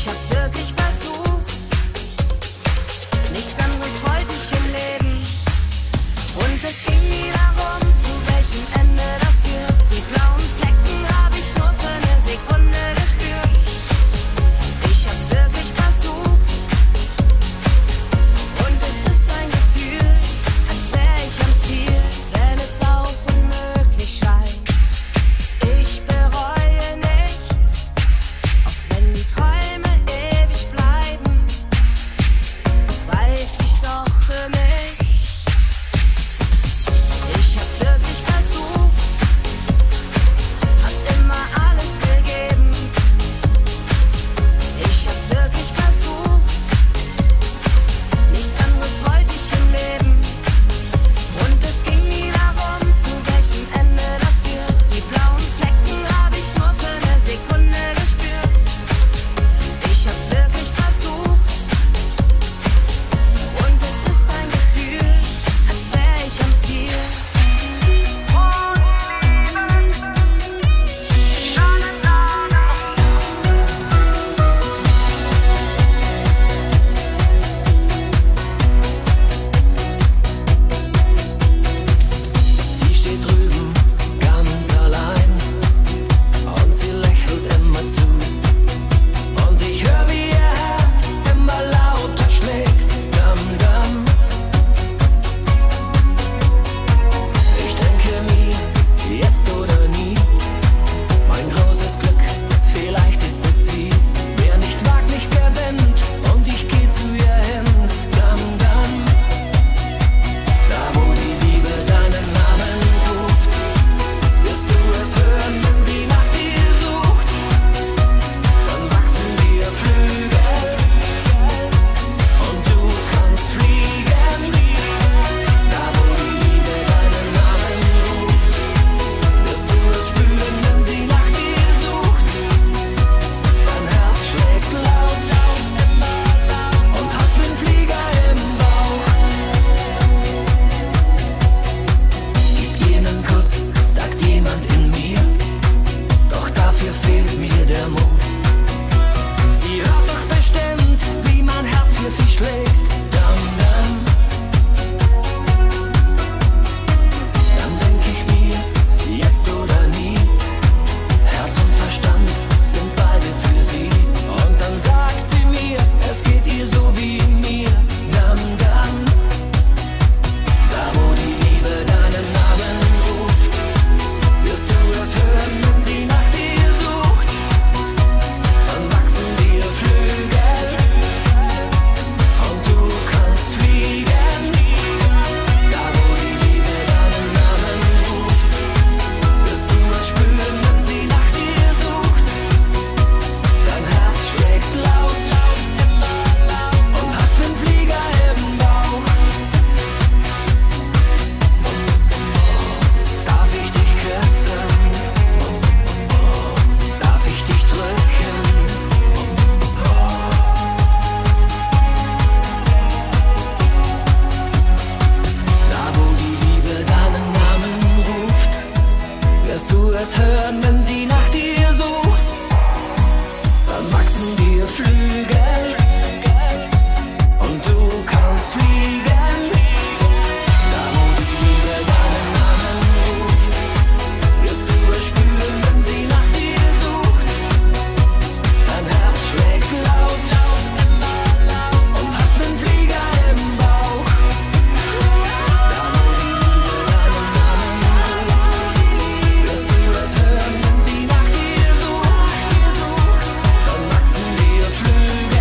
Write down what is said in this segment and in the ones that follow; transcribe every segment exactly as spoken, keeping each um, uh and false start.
Flügel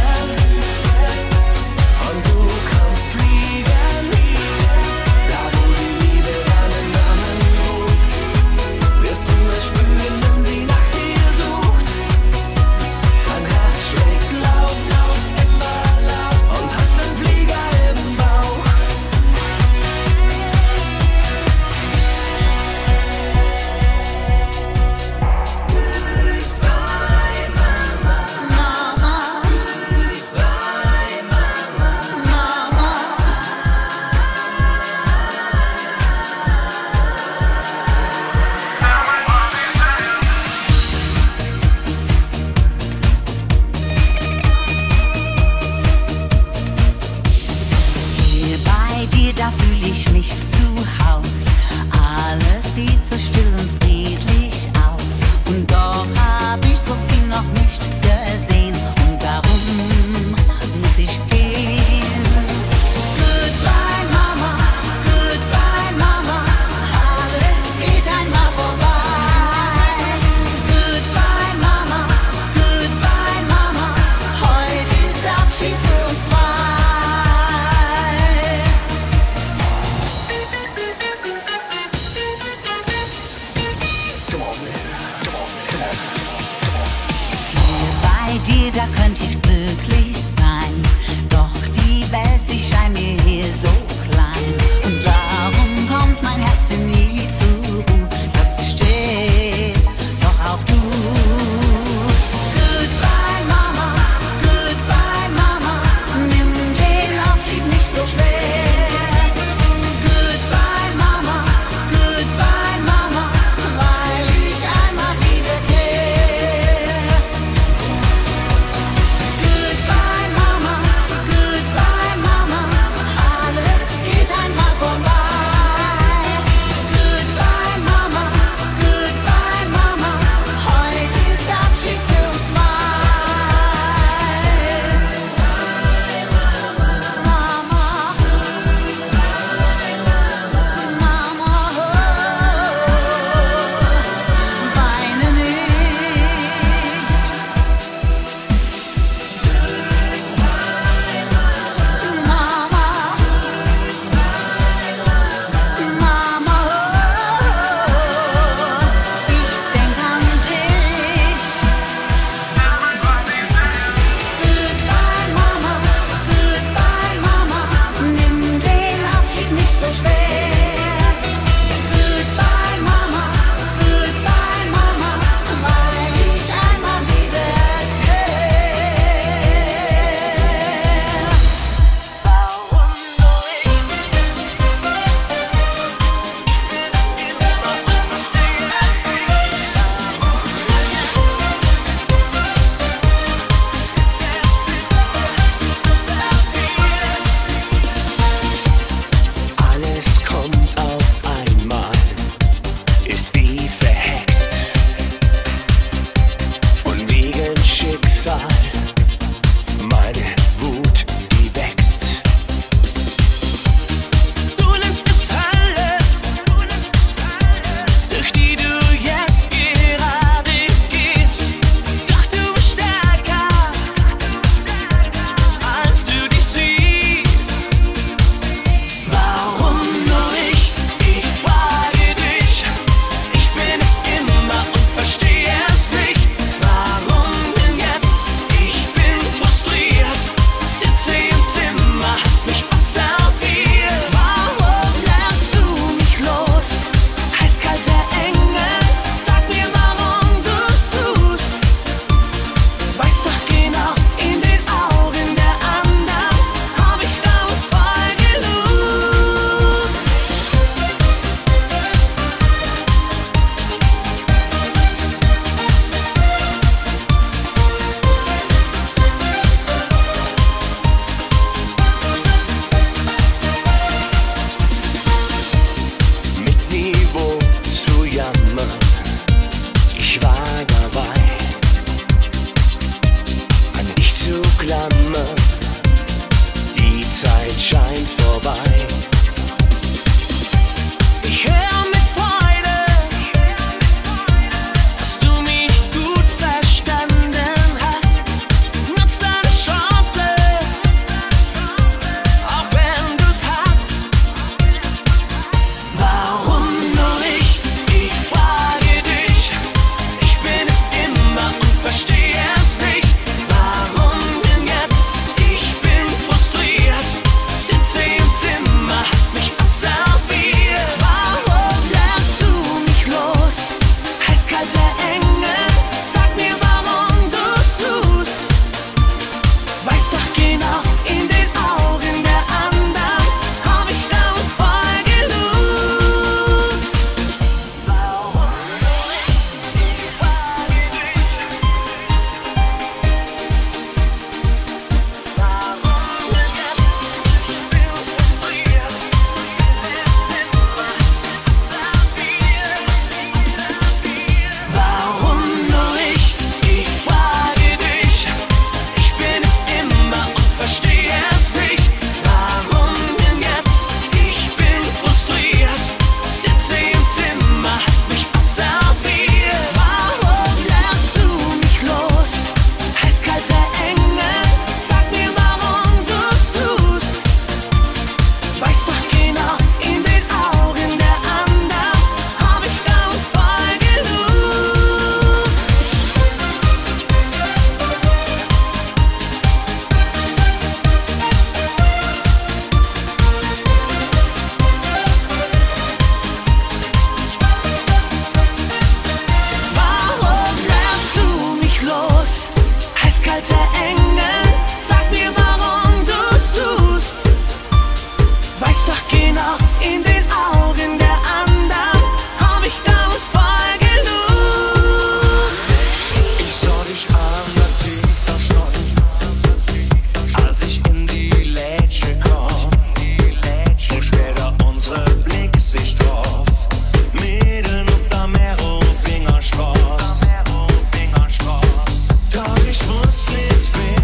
mit dir, da könnte ich glücklich sein. Doch die Welt, sie scheint mir hier so klein. Und darum kommt mein Herz nie zur Ruhe. Das verstehst doch auch du. Goodbye Mama, goodbye Mama, nimm den Abschied nicht so schwer. Goodbye Mama, goodbye Mama, weil ich einmal wiederkehr. Goodbye Mama, goodbye Mama, alles geht einmal vorbei. Goodbye Mama, goodbye Mama, heute ist Abschied für uns zwei. Mama, Mama, weine nicht. Mama, Mama, ich denk an dich. Goodbye Mama, goodbye Mama, nimm den Abschied nicht so schwer. Goodbye Mama, goodbye Mama, weil ich einmal wiederkehr. Warum nur ich? Alles kommt auf einmal, ist wie verhext. Von wegen Schicksal, meine Wut, die wächst. Du nennst es Hölle, durch die du jetzt gerade gehst. Doch du bist stärker, als du dich siehst. Warum nur ich? Ich frage dich. Ich bin es immer und verstehe es nicht. Warum denn jetzt? Ich bin frustriert. Sitze im Zimmer, hast mich observiert. Warum lässt du mich los? Eiskalter Engel, sag mir, warum du's tust. Weiß doch genau, in den Augen der anderen hab ich drauf voll gelust. Mit Niveau zu jammern, ich war dabei, an dich zu klammern, die Zeit scheint vorbei. Ich höre mit Freude, dass du mich gut verstanden hast. Nutz deine Chance, auch wenn du's hast. Warum nur ich? Ich frage dich. Ich bin es immer und verstehe es nicht. Warum denn jetzt? Ich bin frustriert, sitze im Zimmer, beengen. Sag mir, warum du's tust. Weiß doch genau, in den Augen der anderen hab ich damit voll gelust. Ich sah dich an, der tiefer Schnee, als ich in die Lädsche kam. Und später unsere Blick sich drauf, mitten auf der Mero Fingerstraß. Doch ich wusste nicht, wer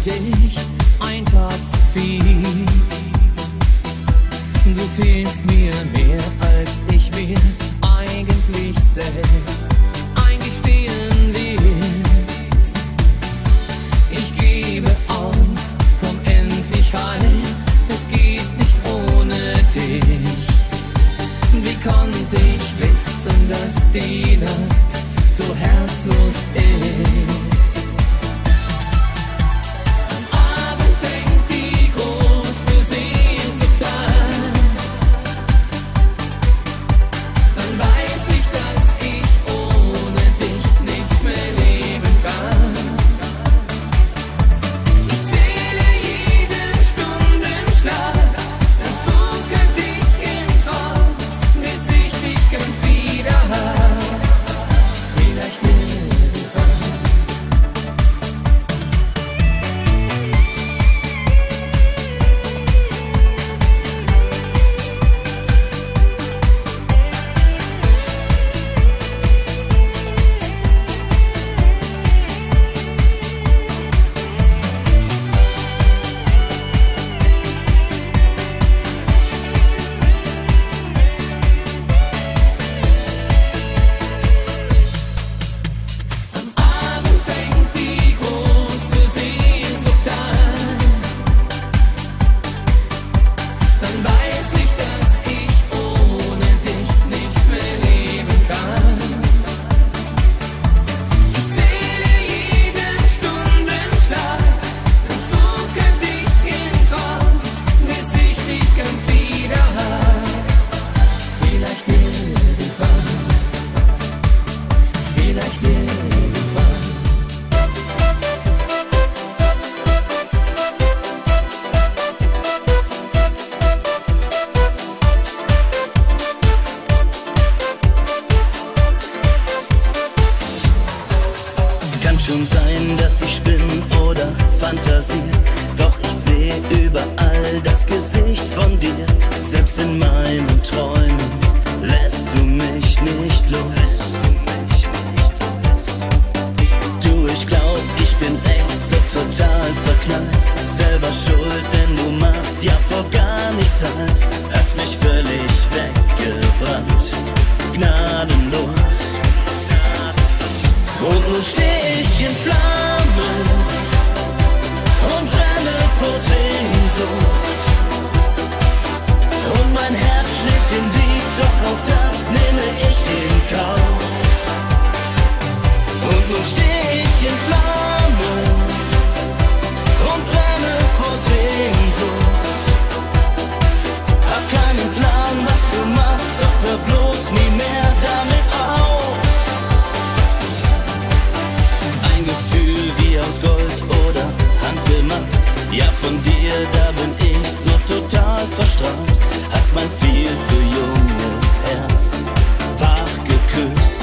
dich ein Tag zu viel. Du fehlst mir mehr, als ich mir eigentlich selbst eingestehen will. Ich gebe auf, komm endlich heim, es geht nicht ohne dich. Wie konnte ich wissen, dass die Nacht so herzlos ist? Schon sein, dass ich spinn oder Fantasie, doch ich sehe überall das Gesicht von dir. Selbst in meinen Träumen lässt du mich nicht los. Du, ich glaub, ich bin echt so total verknallt. Selber schuld, denn du machst ja vor gar nichts halt. Hast mich völlig weggebrannt, gnadenlos. Und nun steh ich in Flammen und brenne vor Sehnsucht. Und mein Herz schlägt den Beat, doch auch das nehme ich in Kauf. Und nun steh ich in Flammen und brenne vor Sehnsucht. Hab keinen Plan, was du machst, doch hör bloß nie mehr damit auf. Aus Gold oder handgemacht, ja von dir, da bin ich so total verstrahlt. Hast mein viel zu junges Herz wach geküsst.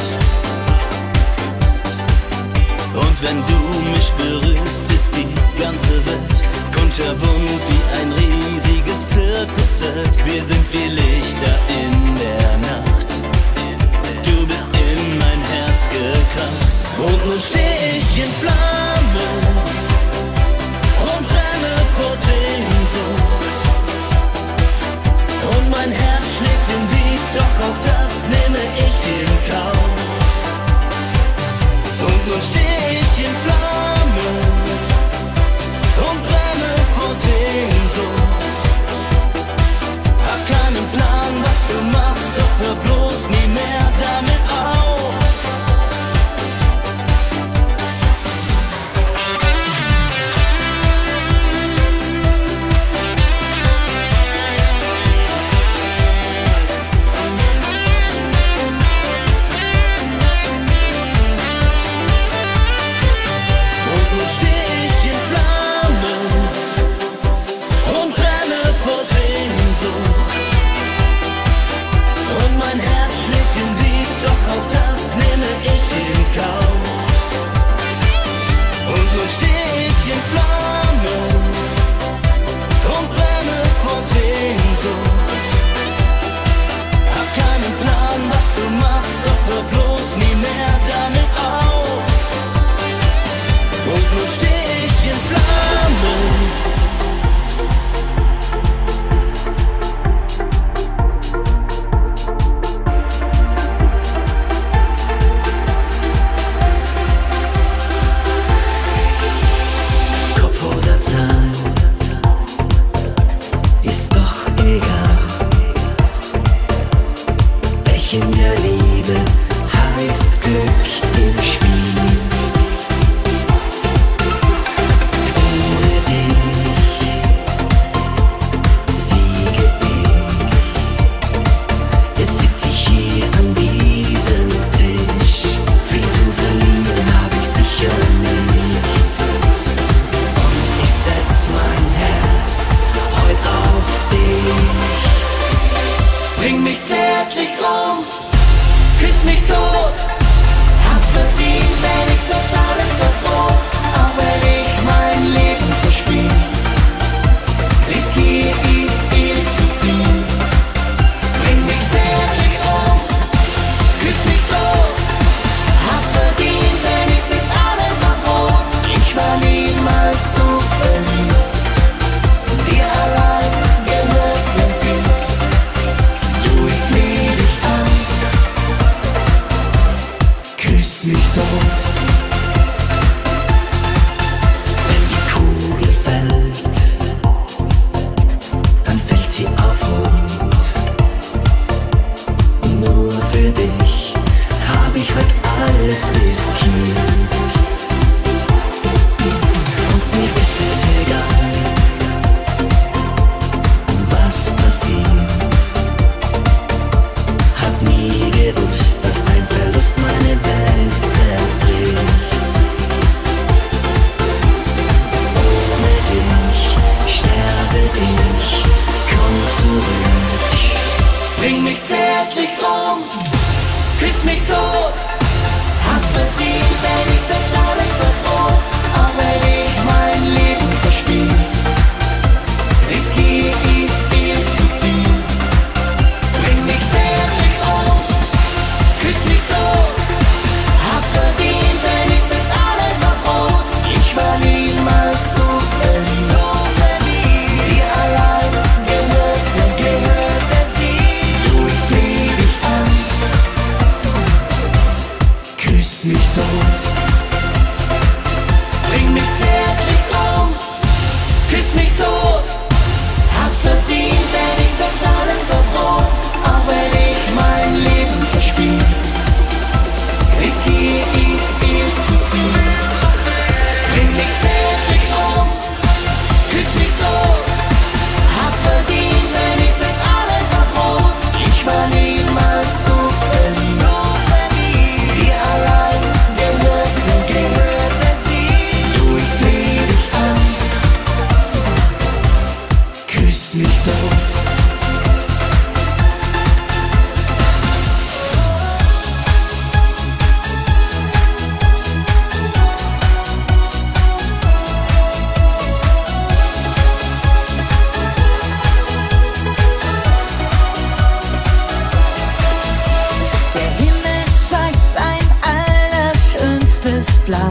Und wenn du mich berührst, ist die ganze Welt kunterbunt wie ein riesiges Zirkuszelt. Wir sind wie Lichter in der Nacht, du bist in mein Herz gekracht. Und nun steh ich in Flammen und brenne vor Sehnsucht. Und mein Herz schlägt den Beat, doch auch das nehme ich in Kauf. Und nun steh ich in Flammen und brenne vor Sehnsucht. Hab keinen Plan, was du machst, doch hör bloß nie mehr damit auf. Und nun steh ich in Flammen Küss mich tot. Wenn die Kugel fällt, dann fällt sie auf Rot. Nur für dich hab ich heute alles riskiert. Und mir ist es egal, was passiert. Hab nie gewusst, dass dein Verlust meine Welt zerbricht. Ohne dich, sterbe ich, komm zurück. Bring mich zärtlich um, küss mich tot. Hab's verdient, wenn ich setz alles auf Rot. Auch wenn ich mein Leben verspiel, riskier ich viel zu viel. Bring mich zärtlich um, küss mich tot. Hab's verdient, wenn ich setz alles auf Rot. Ich war niemals so verliebt, so verliebt. Dir allein gehört der Sieg, gehört der Sieg. Du, ich flieh dich an. Küss mich tot. Bring mich zärtlich um, küss mich tot. Hab's verdient, denn ich setz alles auf Rot. Auch wenn ich mein Leben verspiel, riskier ich viel zu viel. Bring mich zärtlich um, küss mich tot. Hab's verdient, denn ich setz alles auf Rot. Ich war niemals so verliebt, so verliebt. Dir allein gehört der Sieg, gehört der Sieg. Du, ich flieh dich an. Küss mich tot. Der Himmel zeigt sein allerschönstes Blau.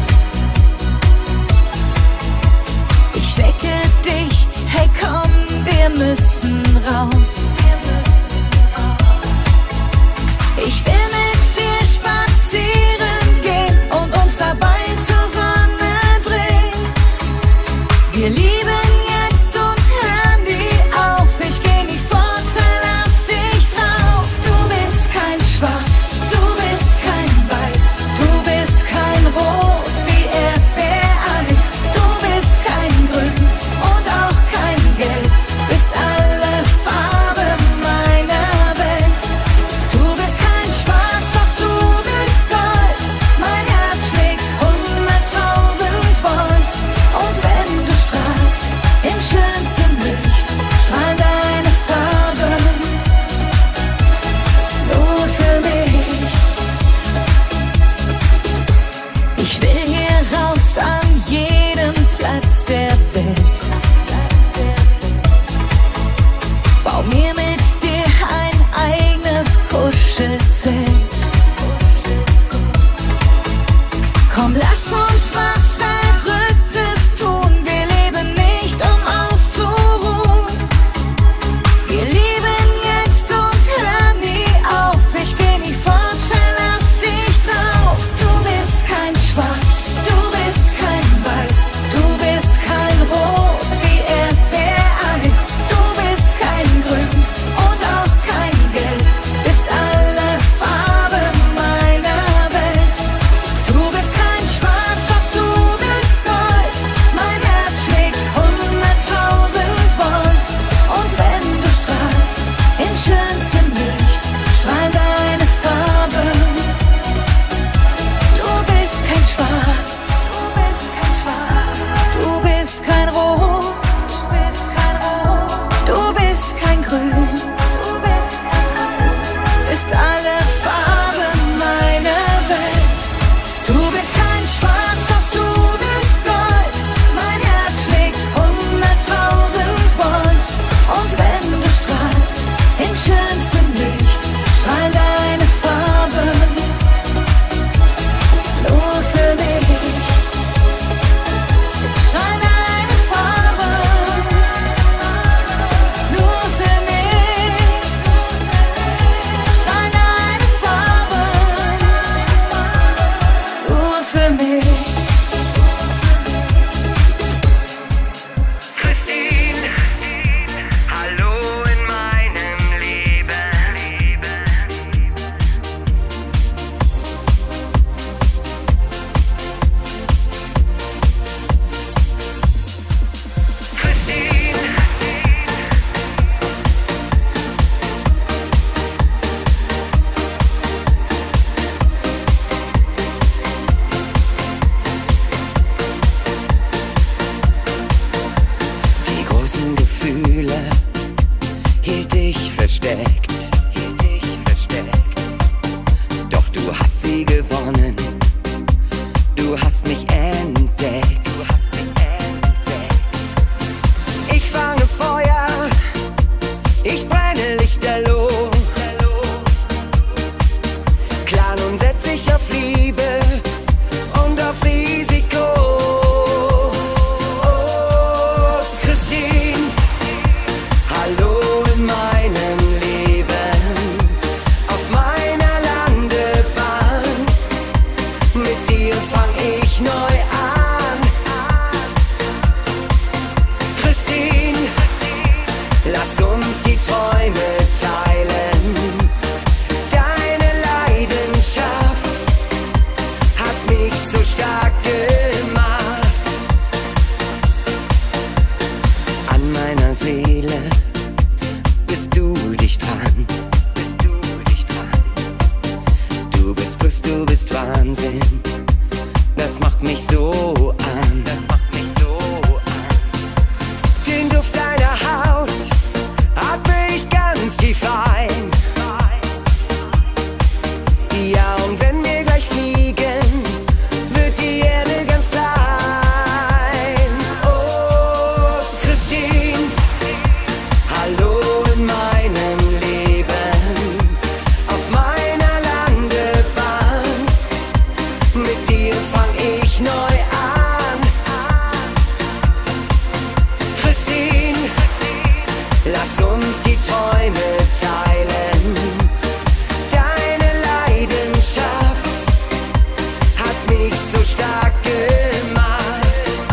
Ich wecke dich, hey komm, wir müssen raus. Ich will mit dir spazieren gehen und uns dabei zur Sonne drehen. Wir lieben jetzt und hören nie auf. Ich geh nicht fort, verlass dich drauf. Du bist kein Schwarz, du bist kein Weiß, du bist kein Rot wie Erdbeereis. Du bist kein Grün und auch kein Gelb, bist alle Farben. ich neu an. Christine, lass uns die Träume teilen. Deine Leidenschaft hat mich so stark gemacht. An meiner Seele bist du dicht dran. Du bist Lust, du bist Wahnsinn. Das macht mich so an. Das macht mich so an. Den Duft deiner Haut atme ich ganz tief ein. Ja, und wenn wir gleich fliegen, wird die Erde ganz klein. Oh, Christine, hallo in meinem Leben, auf meiner Landebahn. Mit dir fang ich neu an. Christine, lass uns die Träume teilen. Deine Leidenschaft hat mich so stark gemacht.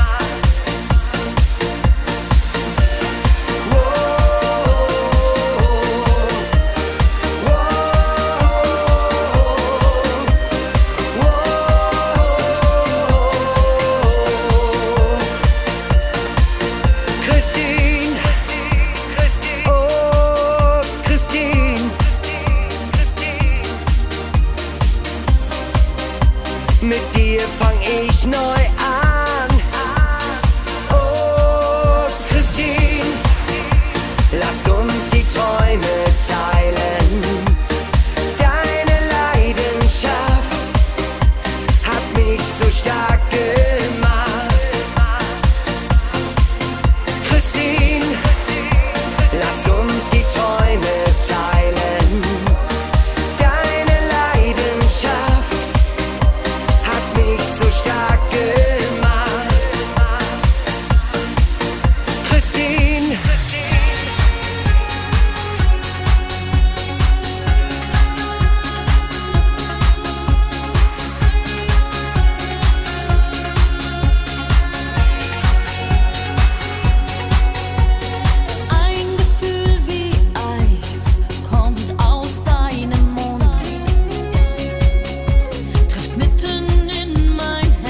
Christine, oh Christine, mit dir fang ich neu an. Oh Christine, lass uns die Träume teilen. Deine Leidenschaft hat mich so stark gemacht. Christine, lass uns die Träume teilen. Deine Leidenschaft hat mich so stark gemacht. Christine, Ein Gefühl wie Eis kommt aus deinem Mund, trifft mitten in mein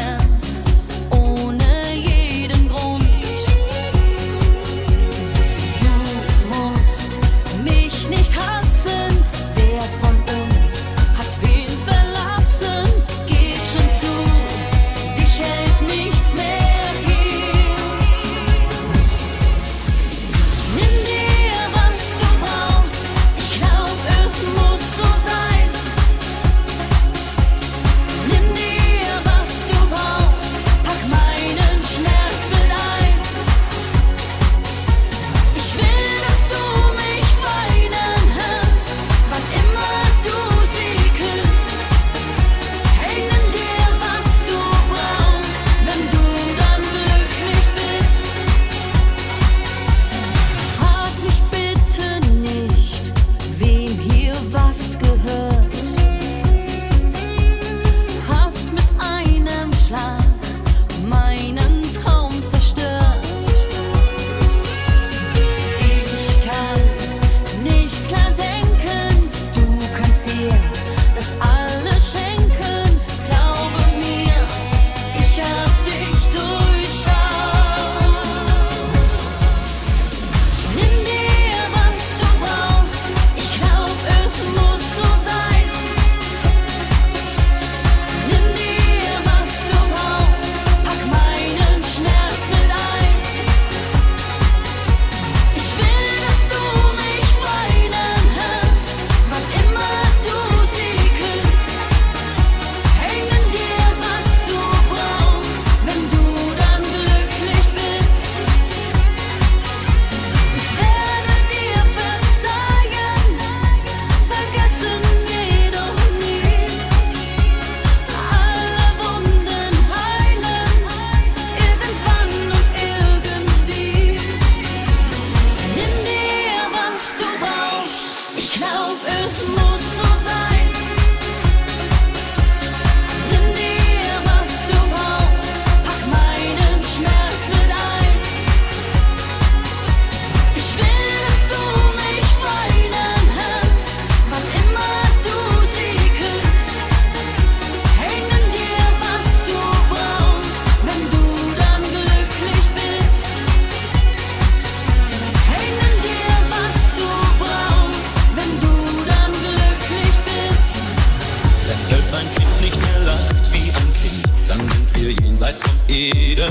jeden.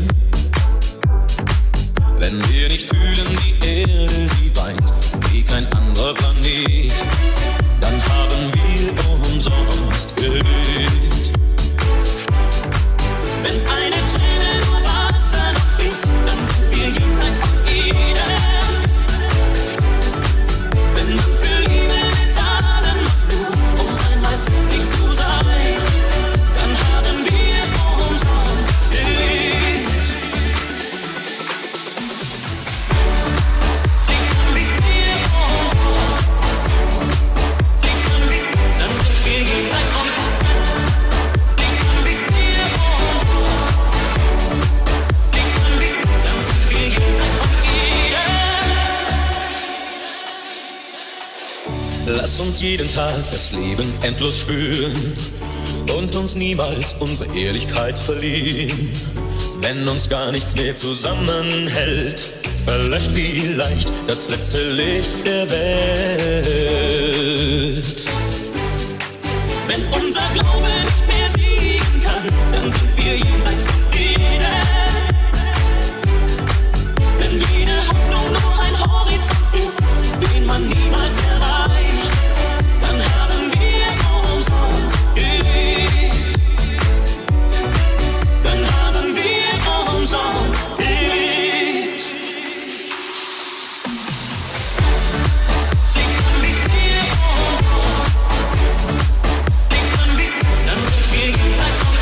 Wenn wir nicht fühlen, die Erde, sie weint, wie kein anderer Planet, dann haben wir umsonst gelebt. Wenn eine Träne nur Wasser noch ist, dann sind wir jenseits von Eden. Wenn man für Liebe bezahlen muss, nur um einmal zärtlich zu sein, dann haben wir umsonst gelebt. Lass uns jeden Tag das Leben endlos spüren und uns niemals unsere Ehrlichkeit verlieren. Wenn uns gar nichts mehr zusammenhält, verlöscht vielleicht das letzte Licht der Welt. Wenn unser Glaube nicht mehr siegen kann, dann sind wir jenseits von Eden. Wenn jede Hoffnung nur ein Horizont ist, den man niemals erreicht, dann haben wir umsonst gelebt. Dann haben wir umsonst gelebt. Dann sind wir jenseits von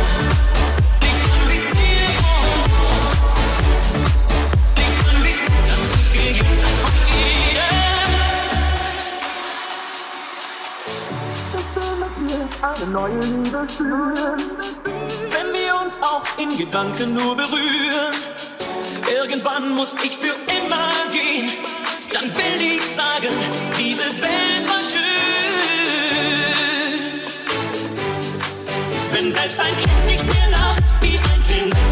eine neue Liebe fühlen. Wenn wir uns auch in Gedanken nur berühren, irgendwann muss ich für immer gehen, dann will ich sagen, diese Welt war schön. Wenn selbst ein Kind nicht mehr lacht wie ein Kind,